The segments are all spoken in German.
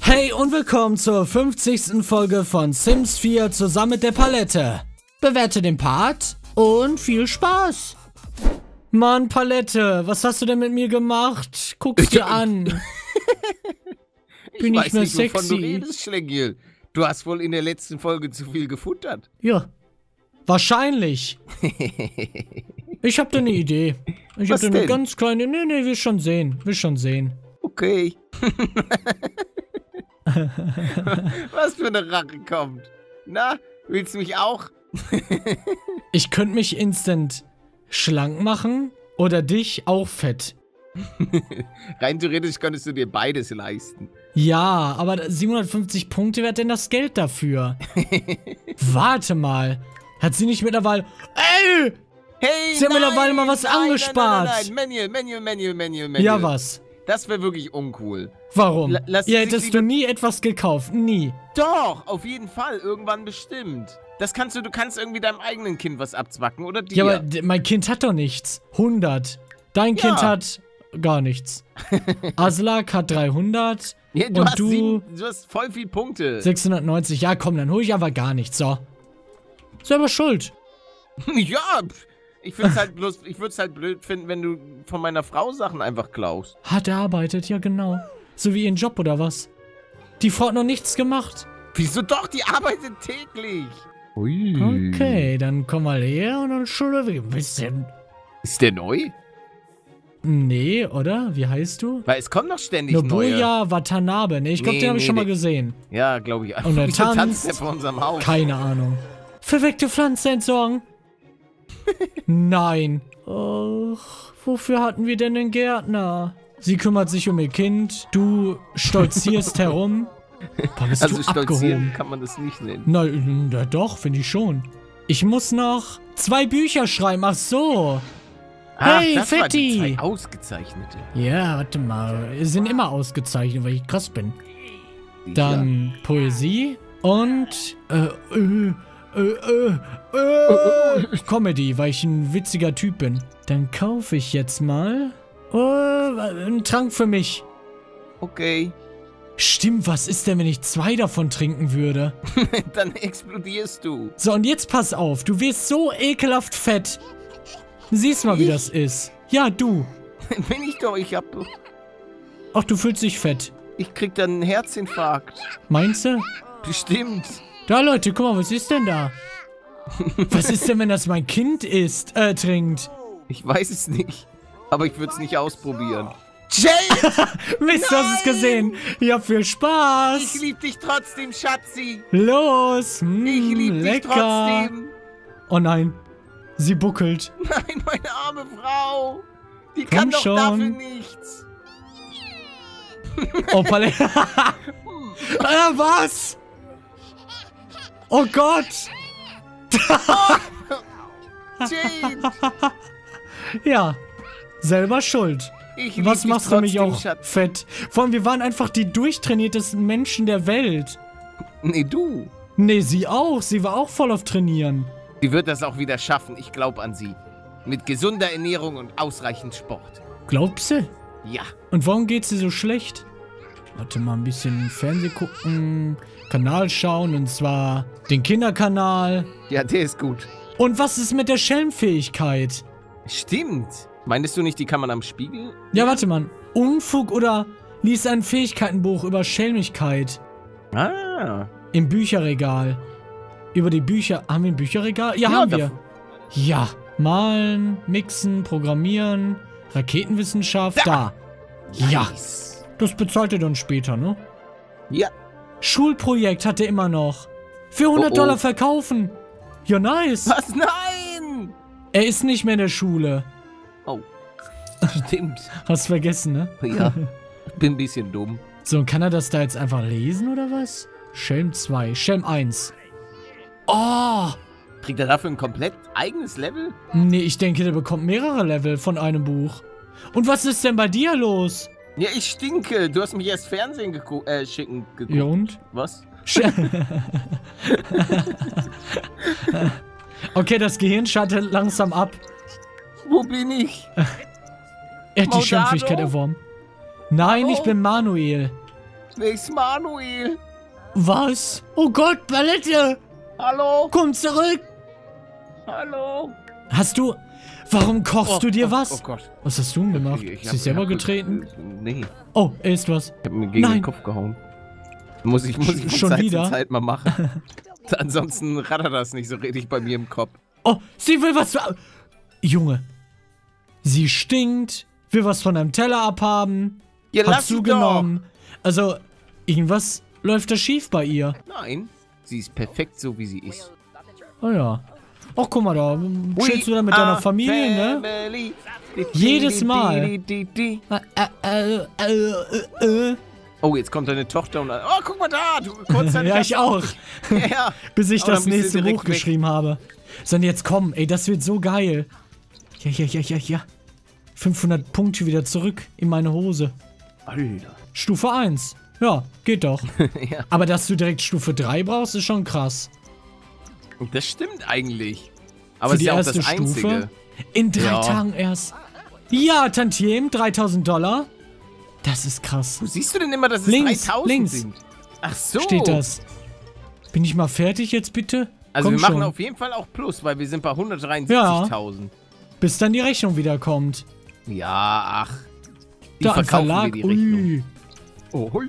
Hey und willkommen zur 50. Folge von Sims 4 zusammen mit der Palette. Bewerte den Part und viel Spaß. Mann, Palette, was hast du denn mit mir gemacht? Guck's dir an. Bin ich mehr sexy? Wovon du redest, Schlegel. Du hast wohl in der letzten Folge zu viel gefuttert. Ja, wahrscheinlich. Ich hab da eine Idee. Ich hab da eine ganz kleine... Nee, wir schon sehen. Okay. Was für eine Rache kommt. Na, willst du mich auch? Ich könnte mich instant schlank machen oder dich auch fett. Rein theoretisch könntest du dir beides leisten. Ja, aber 750 Punkte, wer hat denn das Geld dafür? Warte mal. Hat sie nicht mittlerweile... Ey! Hey, sie hat mittlerweile mal was angespart. Manual. Ja, was? Das wäre wirklich uncool. Warum? Ihr hättest du nie etwas gekauft. Nie. Doch, auf jeden Fall. Irgendwann bestimmt. Das kannst du kannst irgendwie deinem eigenen Kind was abzwacken, oder dir? Ja, aber mein Kind hat doch nichts. 100. Dein Kind hat gar nichts. Aslak hat 300. Ja, und du hast voll viel Punkte. 690. Ja, komm, dann hole ich aber gar nichts. So. Selber schuld. Ja, ich würde es halt blöd finden, wenn du von meiner Frau Sachen einfach klaust. Hart erarbeitet, ja genau. So wie ihren Job oder was? Die Frau hat noch nichts gemacht. Wieso doch? Die arbeitet täglich. Ui. Okay, dann komm mal her und dann schulde wir ein bisschen. Ist der neu? Nee, oder? Wie heißt du? Weil es kommt noch ständig neue. Nobuya Watanabe. Nee, ich glaube, den habe ich schon mal gesehen. Ja, glaube ich. Und er tanzt. Der vor unserem Haus. Keine Ahnung. Verweckte Pflanze entsorgen. Nein. Och, wofür hatten wir denn den Gärtner? Sie kümmert sich um ihr Kind. Du stolzierst herum. Boah, bist also du stolzieren abgehoben. Kann man das nicht nennen. Na doch, finde ich schon. Ich muss noch 2 Bücher schreiben. Ach so. Hey, das war die Fetti. 2 ausgezeichnete. Ja, warte mal. Sie sind immer ausgezeichnet, weil ich krass bin. Dann Poesie und Comedy, weil ich ein witziger Typ bin. Dann kaufe ich jetzt mal einen Trank für mich. Okay. Stimmt, was ist denn, wenn ich 2 davon trinken würde? Dann explodierst du. So, und jetzt pass auf. Du wirst so ekelhaft fett. Siehst mal, wie das ist. Ja, du. Bin ich doch, ich hab... Ach, du fühlst dich fett. Ich krieg dann einen Herzinfarkt. Meinst du? Bestimmt. Da, Leute, guck mal, was ist denn da? Was ist denn, wenn das mein Kind ist, trinkt? Ich weiß es nicht. Aber ich würde es nicht ausprobieren. Jade! Mist, du hast es gesehen. Ja, viel Spaß. Ich lieb dich trotzdem, Schatzi. Los. Ich lieb dich lecker. trotzdem. Oh nein. Sie buckelt. Nein, meine arme Frau. Die Komm kann doch schon. dafür nichts. Oh, Palette. Was? Oh Gott. Jade. Ja. Selber schuld. Was machst du mich auch fett? Vor allem, wir waren einfach die durchtrainiertesten Menschen der Welt. Nee, du. Nee, sie auch. Sie war auch voll auf Trainieren. Sie wird das auch wieder schaffen. Ich glaube an sie. Mit gesunder Ernährung und ausreichend Sport. Glaubst du? Ja. Und warum geht's dir so schlecht? Warte mal, ein bisschen Fernsehen gucken, Kanal schauen, und zwar den Kinderkanal. Ja, der ist gut. Und was ist mit der Schelmfähigkeit? Stimmt. Meinst du nicht, die kann man am Spiegel? Ja, warte mal. Unfug oder lies ein Fähigkeitenbuch über Schelmigkeit. Ah. Im Bücherregal. Über die Bücher. Haben wir ein Bücherregal? Ja, haben wir. Ja. Malen, mixen, programmieren, Raketenwissenschaft. Da. Ja. Nice. Das bezahlt ihr dann später, ne? Ja. Schulprojekt hat er immer noch. Für $100 verkaufen. Ja, nice. Was? Nein! Er ist nicht mehr in der Schule. Oh. Stimmt. Hast vergessen, ne? Ja. Ich bin ein bisschen dumm. So, und kann er das da jetzt einfach lesen, oder was? Schelm 2, Schelm 1. Oh! Kriegt er dafür ein komplett eigenes Level? Nee, ich denke, der bekommt mehrere Level von einem Buch. Und was ist denn bei dir los? Ja, ich stinke. Du hast mich erst Fernsehen schicken geguckt. Ja, und? Was? Okay, das Gehirn schaltet langsam ab. Wo bin ich? Er hat die Schimpflichkeit erworben. Nein, Hallo? ich bin Manuel. Wer ist Manuel? Was? Oh Gott, Palette! Hallo? Komm zurück! Hallo? Hast du... Warum kochst du dir was? Oh Gott. Was hast du denn gemacht? Ich Hast du dich selber getreten? Nee. Oh, er isst was. Ich hab mir gegen den Kopf gehauen. Muss ich von Schon Zeit wieder? zu Zeit mal machen. Ansonsten rattert das nicht so richtig bei mir im Kopf. Oh, sie will was... Junge. Sie stinkt, will was von einem Teller abhaben, Ja, hat lass sie zugenommen. Also, irgendwas läuft da schief bei ihr. Nein, sie ist perfekt so, wie sie ist. Oh ja. Ach, guck mal da. Chillst du da mit deiner Familie, ne? Jedes Mal. Oh, jetzt kommt deine Tochter und... Oh, guck mal da! Du, kurz Ja, ich auch. Ja. Bis ich Aber das dann bist du nächste direkt Buch weg. geschrieben habe. Sondern jetzt komm, ey, das wird so geil. Ja. 500 Punkte wieder zurück in meine Hose. Alter. Stufe 1. Ja, geht doch. Ja. Aber dass du direkt Stufe 3 brauchst, ist schon krass. Das stimmt eigentlich. Aber Für es die ist ja auch erste das Einzige. Stufe. In 3 Ja. Tagen erst. Ja, Tantiem, $3.000. Das ist krass. Wo siehst du denn immer, dass es Links, 3000 links. sind? Ach so. Steht das. Bin ich mal fertig jetzt bitte? Also Komm wir machen schon. auf jeden Fall auch Plus, weil wir sind bei 173.000. Bis dann die Rechnung wieder kommt. Ja, ach. Die Da im verkaufen Verlag. wir die Rechnung. Ui. Oh, hui.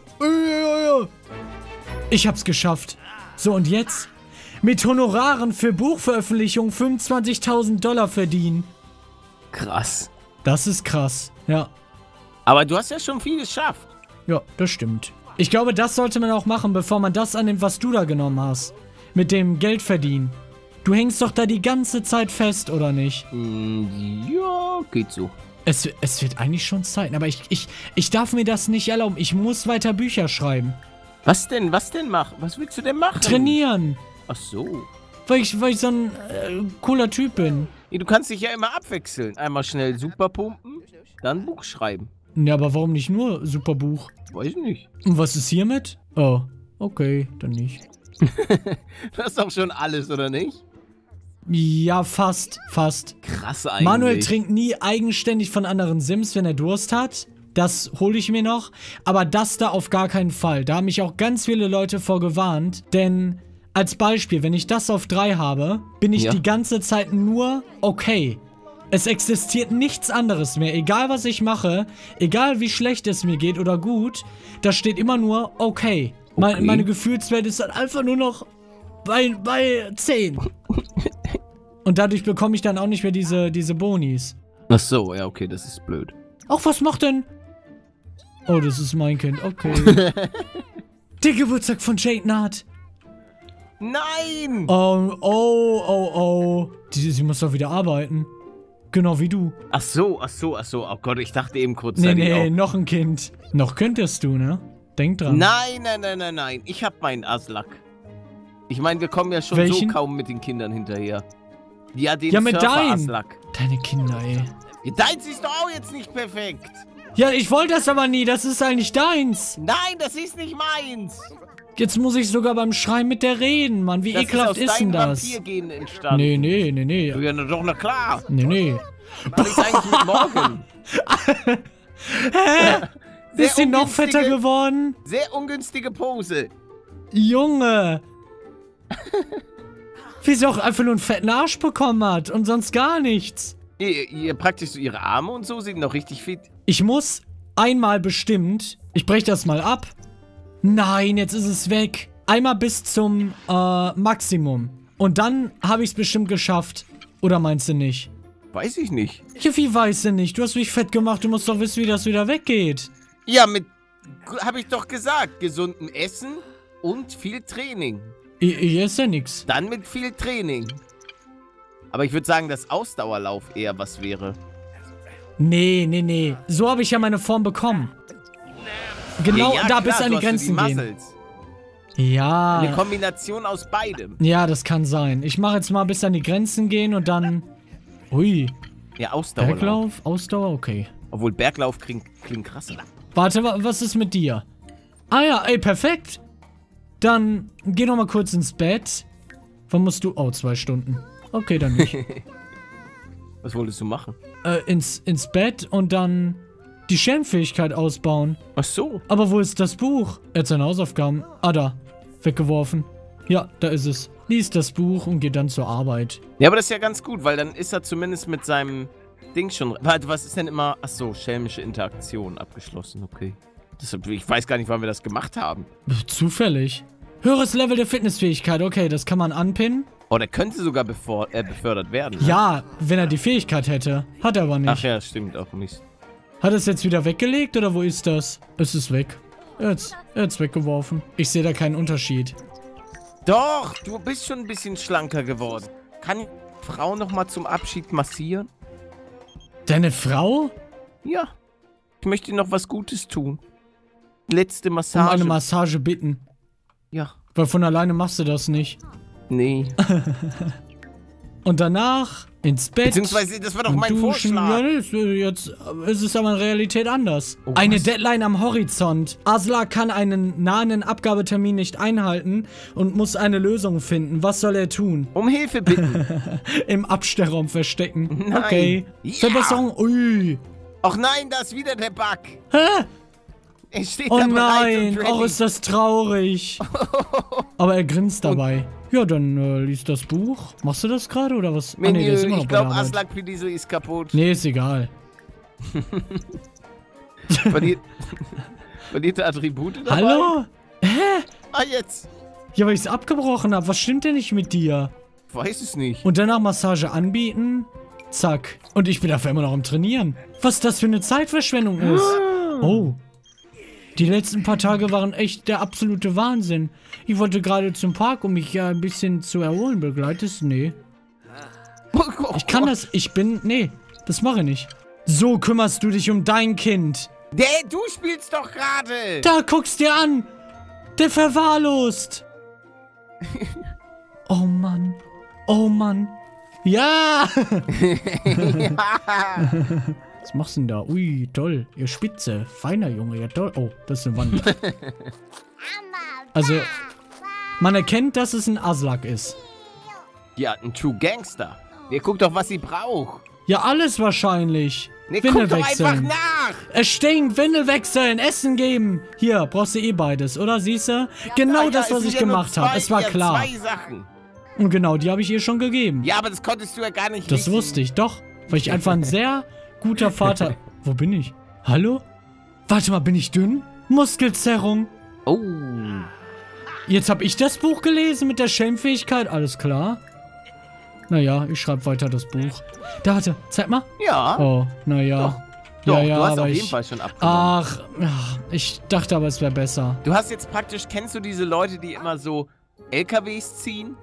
Ich hab's geschafft. So, und jetzt? Mit Honoraren für Buchveröffentlichung $25.000 verdienen. Krass. Das ist krass. Ja. Aber du hast ja schon viel geschafft. Ja, das stimmt. Ich glaube, das sollte man auch machen, bevor man das annimmt, was du da genommen hast. Mit dem Geld verdienen. Du hängst doch da die ganze Zeit fest, oder nicht? Ja, geht so. Es wird eigentlich schon Zeit, aber ich darf mir das nicht erlauben. Ich muss weiter Bücher schreiben. Was denn? Was willst du denn machen? Trainieren. Ach so. Weil ich so ein cooler Typ bin. Ja, du kannst dich ja immer abwechseln. Einmal schnell Superpumpen, dann Buch schreiben. Ja, aber warum nicht nur Superbuch? Weiß ich nicht. Und was ist hiermit? Oh, okay, dann nicht. Du hast doch schon alles, oder nicht? Ja, fast. Krass eigentlich. Manuel trinkt nie eigenständig von anderen Sims, wenn er Durst hat. Das hole ich mir noch. Aber das da auf gar keinen Fall. Da haben mich auch ganz viele Leute vor gewarnt. Denn als Beispiel, wenn ich das auf 3 habe, bin ich die ganze Zeit nur okay. Es existiert nichts anderes mehr. Egal, was ich mache, egal wie schlecht es mir geht oder gut, da steht immer nur okay. Meine Gefühlswelt ist dann einfach nur noch bei 10. Und dadurch bekomme ich dann auch nicht mehr diese Bonis. Ach so, ja, okay, das ist blöd. Ach, was macht denn? Oh, das ist mein Kind, okay. Der Geburtstag von Jade naht. Nein! Oh. Sie muss doch wieder arbeiten. Genau wie du. Ach so. Oh Gott, ich dachte eben kurz. Nee, noch ein Kind. Noch könntest du, ne? Denk dran. Nein. Ich hab meinen Aslak. Ich meine, wir kommen ja schon Welchen? so kaum mit den Kindern hinterher. Ja, den Ja, mit deinem. Aslak. Deine Kinder, ey. Ja, deins ist doch auch jetzt nicht perfekt. Ja, ich wollte das aber nie. Das ist eigentlich deins. Nein, das ist nicht meins. Jetzt muss ich sogar beim Schreien mit der reden, Mann. Wie ekelhaft ist denn das? Vampirgenen entstanden. Nee. Ja, doch, na klar. Nee. Was ist eigentlich mit Morgan? Hä? Sehr Ist sie noch ungünstige- fetter geworden? Sehr ungünstige Pose. Junge. Wie sie auch einfach nur einen fetten Arsch bekommen hat und sonst gar nichts. Ihr praktisch so ihre Arme und so sind noch richtig fit. Ich muss einmal bestimmt, ich breche das mal ab. Nein, jetzt ist es weg. Einmal bis zum Maximum. Und dann habe ich es bestimmt geschafft. Oder meinst du nicht? Weiß ich nicht. Ja, wie weißt du nicht? Du hast mich fett gemacht, du musst doch wissen, wie das wieder weggeht. Ja, hab ich doch gesagt, gesundem Essen und viel Training. Ich esse ja nix. Dann mit viel Training. Aber ich würde sagen, dass Ausdauerlauf eher was wäre. Nee. So habe ich ja meine Form bekommen. Genau Ja, da klar, bis an die du hast Grenzen so die gehen. Muscles. Ja. Eine Kombination aus beidem. Ja, das kann sein. Ich mache jetzt mal bis an die Grenzen gehen und dann... Ui. Ja, Ausdauerlauf. Berglauf, Ausdauer, okay. Obwohl Berglauf klingt krasser. Warte, was ist mit dir? Ah ja, ey, perfekt. Dann geh noch mal kurz ins Bett. Wann musst du? Oh, 2 Stunden. Okay, dann nicht. Was wolltest du machen? ins Bett und dann die Schelmfähigkeit ausbauen. Ach so. Aber wo ist das Buch? Er hat seine Hausaufgaben. Ah, da. Weggeworfen. Ja, da ist es. Liest das Buch und geht dann zur Arbeit. Ja, aber das ist ja ganz gut, weil dann ist er zumindest mit seinem Ding schon... Warte, was ist denn immer... Ach so, schelmische Interaktion abgeschlossen, okay. Ich weiß gar nicht, wann wir das gemacht haben. Zufällig. Höheres Level der Fitnessfähigkeit. Okay, das kann man anpinnen. Oh, der könnte sogar befördert werden. Ne? Ja, wenn er die Fähigkeit hätte. Hat er aber nicht. Ach ja, stimmt auch nicht. Hat er es jetzt wieder weggelegt oder wo ist das? Es ist weg. Er hat's weggeworfen. Ich sehe da keinen Unterschied. Doch, du bist schon ein bisschen schlanker geworden. Kann die Frau nochmal zum Abschied massieren? Deine Frau? Ja. Ich möchte dir noch was Gutes tun. Letzte Um Massage. eine Massage bitten. Ja. Weil von alleine machst du das nicht. Nee. Und danach ins Bett. Beziehungsweise, das war doch mein duschen. Vorschlag. Ja, jetzt ist es aber in Realität anders. Oh, Eine was? Deadline am Horizont. Asla kann einen nahen Abgabetermin nicht einhalten und muss eine Lösung finden. Was soll er tun? Um Hilfe bitten. Im Abstellraum verstecken. Nein. Okay. Ja. Verbesserung. Ui. Ach nein, da ist wieder der Bug. Hä? Er steht Oh da bereit nein. und ready. Oh, ist das traurig. Aber er grinst dabei. Ja, dann liest das Buch. Machst du das gerade oder was? Menü, der ist immer noch ich bei der glaube, Arbeit. Aslak Pediso ist kaputt. Nee, ist egal. Verlierte Attribute dabei? Hallo? Ah, jetzt. Ja, weil ich es abgebrochen habe. Was stimmt denn nicht mit dir? Weiß es nicht. Und danach Massage anbieten. Zack. Und ich bin dafür immer noch am Trainieren. Was das für eine Zeitverschwendung ist. Oh. Die letzten paar Tage waren echt der absolute Wahnsinn. Ich wollte gerade zum Park, um mich ja ein bisschen zu erholen. Begleitest? Nee. Ich kann das. Nee, das mache ich nicht. So kümmerst du dich um dein Kind. Du spielst doch gerade. Da, guck's dir an. Der verwahrlost. Oh Mann. Oh Mann. Ja. Was machst du denn da? Ui, toll. Ihr Spitze. Feiner Junge. Ja, toll. Oh, das ist eine Wand. Also, man erkennt, dass es ein Aslak ist. Ja, ein True Gangster. Der guckt doch, was sie braucht. Ja, alles wahrscheinlich. Nee, Windel guck doch einfach wechseln. nach. Es stinkt. Windel wechseln. Essen geben. Hier, brauchst du eh beides, oder? Siehst du? Genau das, was ich gemacht habe. Es war klar. 2 Sachen. Und genau, die habe ich ihr schon gegeben. Ja, aber das konntest du ja gar nicht Das wissen. wusste ich, doch. Weil ich einfach ein sehr guter Vater... Wo bin ich? Hallo? Warte mal, bin ich dünn? Muskelzerrung. Oh. Jetzt habe ich das Buch gelesen mit der Schelmfähigkeit. Alles klar. Naja, ich schreibe weiter das Buch. Da, warte, zeig mal. Ja. Oh, naja. Doch, ja, du hast aber auf jeden Fall schon abgenommen. Ach, ich dachte aber, es wäre besser. Du hast jetzt praktisch, kennst du diese Leute, die immer so LKWs ziehen?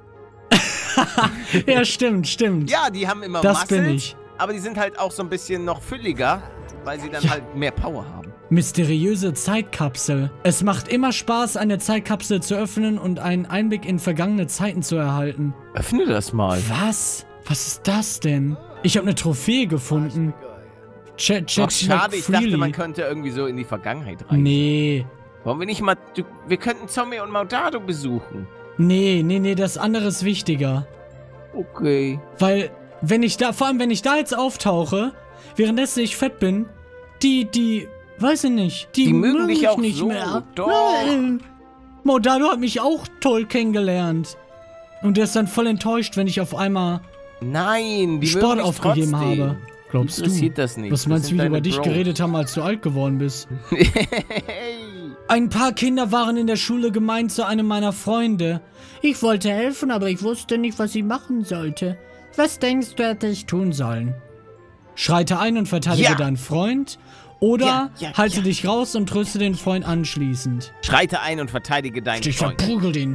Ja, stimmt. Ja, die haben immer Das Muscles, bin ich. aber die sind halt auch so ein bisschen noch fülliger, weil sie dann halt mehr Power haben. Mysteriöse Zeitkapsel. Es macht immer Spaß, eine Zeitkapsel zu öffnen und einen Einblick in vergangene Zeiten zu erhalten. Öffne das mal. Was? Was ist das denn? Ich habe eine Trophäe gefunden. Chat Ach, schade, ich dachte, man könnte irgendwie so in die Vergangenheit rein. Nee. Wollen wir nicht mal... wir könnten Zombie und Maudado besuchen. Nee, das andere ist wichtiger. Okay. Weil, vor allem wenn ich da jetzt auftauche, währenddessen ich fett bin, weiß ich nicht, die mögen dich mich auch nicht so, mehr. doch. Nein. Maudado hat mich auch toll kennengelernt. Und der ist dann voll enttäuscht, wenn ich auf einmal Nein, die Sport mögen dich aufgegeben trotzdem. habe. Glaubst du? Interessiert das nicht. Was meinst du, wie die über dich Bros. geredet haben, als du alt geworden bist? Hey. Ein paar Kinder waren in der Schule gemein zu einem meiner Freunde. Ich wollte helfen, aber ich wusste nicht, was ich machen sollte. Was denkst du, hätte ich tun sollen? Schreite ein und verteidige deinen Freund oder halte dich raus und tröste den Freund anschließend. Schreite ein und verteidige deinen Ich Freund. verprügel ihn.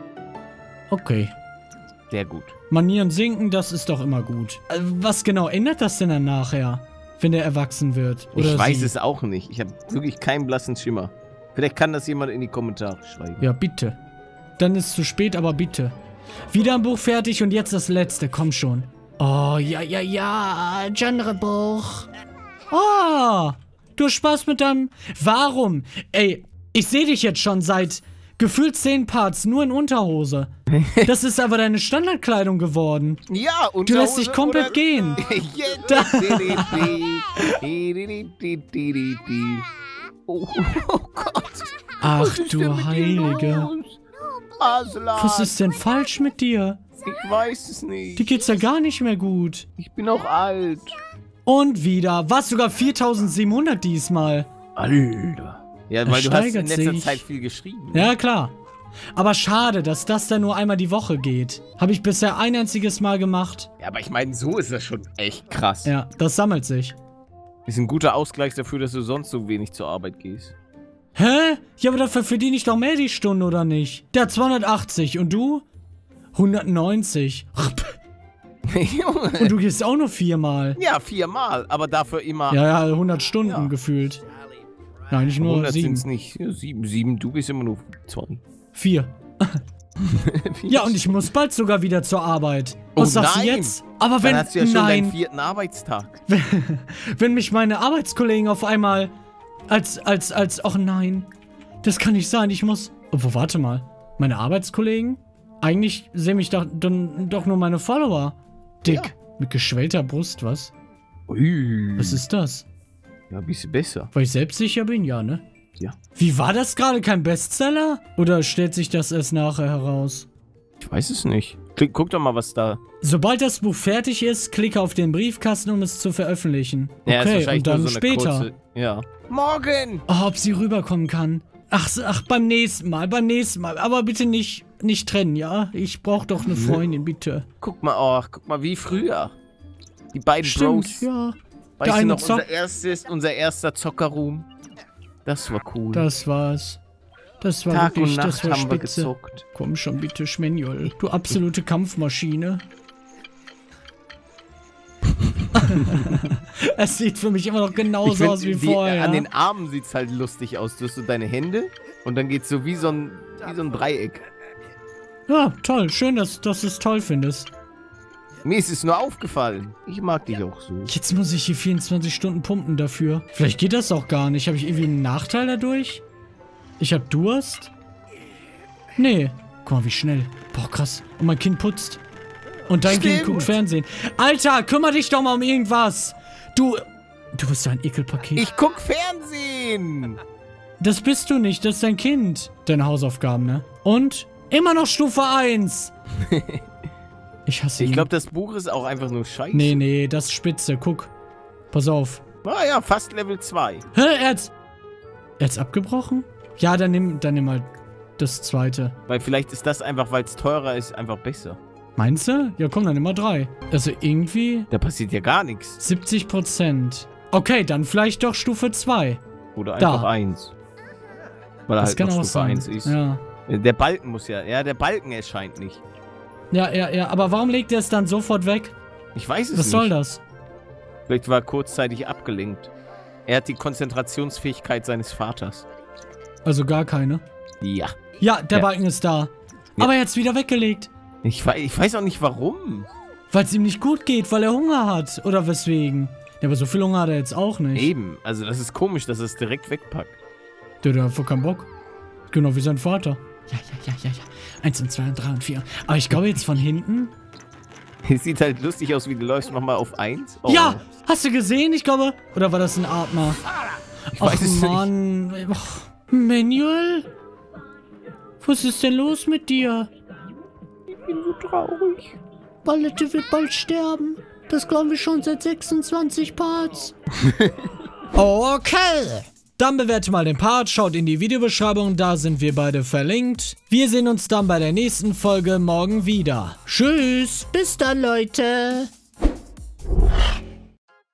Okay. Sehr gut. Manieren sinken, das ist doch immer gut. Was genau ändert das denn dann nachher, wenn er erwachsen wird? Oder Ich weiß sie? es auch nicht. Ich habe wirklich keinen blassen Schimmer. Vielleicht kann das jemand in die Kommentare schreiben. Ja, bitte. Dann ist es zu spät, aber bitte. Wieder ein Buch fertig und jetzt das letzte, komm schon. Oh, ja, Genrebuch. Oh, du hast Spaß mit deinem... Warum? Ey, ich sehe dich jetzt schon seit Gefühlt 10 Parts, nur in Unterhose. Das ist aber deine Standardkleidung geworden. Ja, und Du lässt dich komplett gehen. Oh Gott. Ach du Heilige. Was ist denn falsch mit dir? Ich weiß es nicht. Dir geht's ja gar nicht mehr gut. Ich bin auch alt. Und wieder. Was, sogar 4700 diesmal? Alter. Ja, weil du hast in letzter sich. Zeit viel geschrieben. Ja, klar. Aber schade, dass das dann nur einmal die Woche geht. Habe ich bisher ein einziges Mal gemacht. Ja, aber ich meine, so ist das schon echt krass. Ja, das sammelt sich. Ist ein guter Ausgleich dafür, dass du sonst so wenig zur Arbeit gehst. Hä? Ja, aber dafür verdiene ich doch mehr die Stunde, oder nicht? Der hat 280 und du? 190. Junge. Und du gehst auch nur 4-mal. Ja, 4-mal, aber dafür immer... Ja, 100 Stunden Ja. gefühlt. Nein, nicht nur 100 7. sind's nicht. Ja, 7, du bist immer nur 2. 4. Ja, und ich muss bald sogar wieder zur Arbeit. Was sagst du jetzt? Aber wenn, Dann hast du ja schon deinen 4. Arbeitstag. wenn mich meine Arbeitskollegen auf einmal ach nein, das kann nicht sein, ich muss... Oh, warte mal, meine Arbeitskollegen? Eigentlich sehen mich doch nur meine Follower. Dick, Ja. mit geschwellter Brust, was? Ui. Was ist das? Ja, ein bisschen besser. Weil ich selbstsicher bin, ja, ne? Ja. Wie war das gerade? Kein Bestseller? Oder stellt sich das erst nachher heraus? Ich weiß es nicht. Guck doch mal, was da... Sobald das Buch fertig ist, klicke auf den Briefkasten, um es zu veröffentlichen. Ja, ist Okay, wahrscheinlich und dann nur so eine später. kurze... Ja. Morgen! Oh, ob sie rüberkommen kann. Ach, beim nächsten Mal. Aber bitte nicht trennen, ja? Ich brauche doch eine Freundin, bitte. Guck mal, wie früher. Die beiden Stimmt, Bros. ja. Weißt du eine noch, unser erster Zockerroom? Das war cool. Das war's. Das war Tag wirklich, und Nacht das war haben wir spitze. gezockt. Komm schon bitte, Schmenjol. Du absolute Kampfmaschine. Es sieht für mich immer noch genauso aus wie vorher. An den Armen sieht's halt lustig aus. Du hast so deine Hände und dann geht's so wie so ein Dreieck. Ja, toll. Schön, dass du es toll findest. Mir ist es nur aufgefallen. Ich mag dich auch so. Jetzt muss ich hier 24 Stunden pumpen dafür. Vielleicht geht das auch gar nicht. Habe ich irgendwie einen Nachteil dadurch? Ich habe Durst? Nee. Guck mal, wie schnell. Boah, krass. Und mein Kind putzt. Und dein Kind guckt Fernsehen. Alter, kümmere dich doch mal um irgendwas. Du bist so ein Ekelpaket. Ich guck Fernsehen. Das bist du nicht. Das ist dein Kind. Deine Hausaufgaben, ne? Und? Immer noch Stufe 1. Ich hasse ihn. Ich glaube, das Buch ist auch einfach nur scheiße. Nee, das ist spitze. Guck. Pass auf. Ah ja, fast Level 2. Hä, er hat's abgebrochen? Ja, dann nimm halt das zweite. Weil vielleicht ist das einfach, weil es teurer ist, einfach besser. Meinst du? Ja, komm, dann immer 3. Also irgendwie Da passiert ja gar nichts. 70%. Okay, dann vielleicht doch Stufe 2. Oder einfach Da. 1. Weil er Das halt kann noch auch Stufe sein. 1 ist. Ja. Der Balken muss ja... Ja, der Balken erscheint nicht. Ja. Aber warum legt er es dann sofort weg? Ich weiß es nicht. Was soll das? Vielleicht war er kurzzeitig abgelenkt. Er hat die Konzentrationsfähigkeit seines Vaters. Also gar keine. Ja. Ja, der Ja. Balken ist da. Ja. Aber er hat's wieder weggelegt. Ich weiß auch nicht warum. Weil es ihm nicht gut geht, weil er Hunger hat. Oder weswegen. Ja, aber so viel Hunger hat er jetzt auch nicht. Eben. Also das ist komisch, dass er es direkt wegpackt. Der hat voll keinen Bock. Genau wie sein Vater. Ja. 1 und 2 und 3 und 4. Aber ich glaube jetzt von hinten... Es sieht halt lustig aus, wie du läufst nochmal auf 1. Oh. Ja! Hast du gesehen? Ich glaube... Oder war das ein Atmer? Ich weiß es nicht. Mann. Ach, Manuel? Was ist denn los mit dir? Ich bin so traurig. Palette wird bald sterben. Das glauben wir schon seit 26 Parts. Okay. Dann bewerte mal den Part, schaut in die Videobeschreibung, da sind wir beide verlinkt. Wir sehen uns dann bei der nächsten Folge morgen wieder. Tschüss, bis dann, Leute.